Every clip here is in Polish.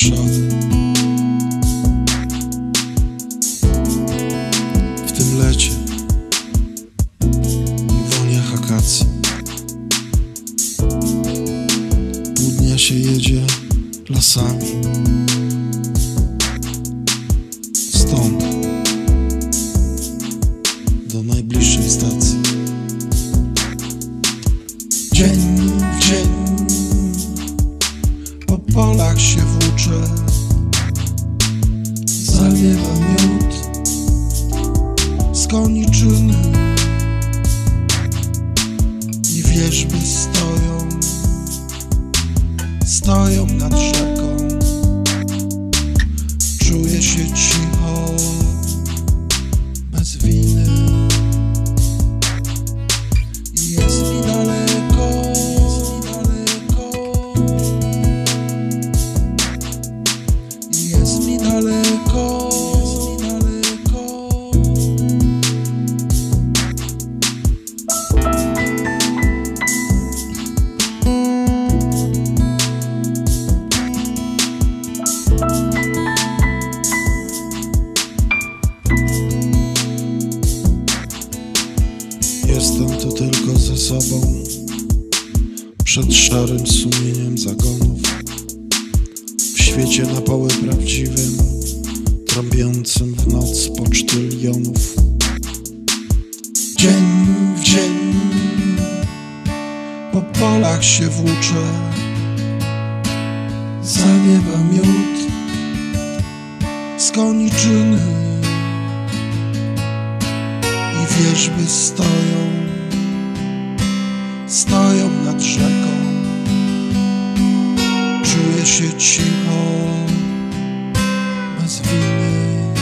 Warszawy. W tym lecie i wonie akacji. Pół dnia się jedzie lasami. Stąd do najbliższej stacji. Dzień w dzień po polach się włóczę. Zawiewa miód z koniczyny i wierzby stoją nad rzeką. Czuję się cicho, bez winy. I jest mi daleko, i jest mi daleko. Jestem tu tylko ze sobą, przed szarym sumieniem zagonów, w świecie na poły prawdziwym, trąbiącym w noc pocztylionów. Dzień w dzień po polach się włóczę. Zawiewa miód z koniczyny i wierzby stoją nad rzeką. Czuję się cicho, bez winy.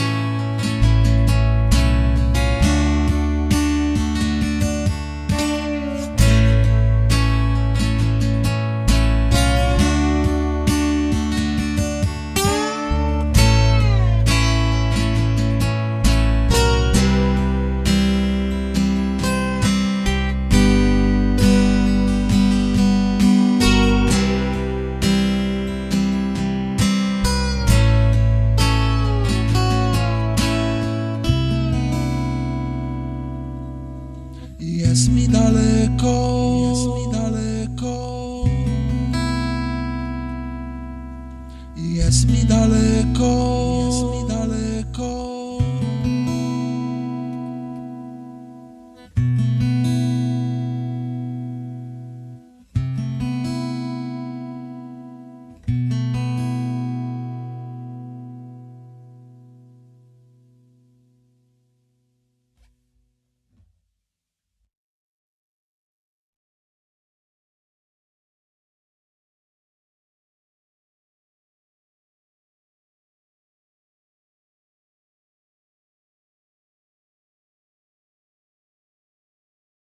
Jest mi daleko, jest mi daleko.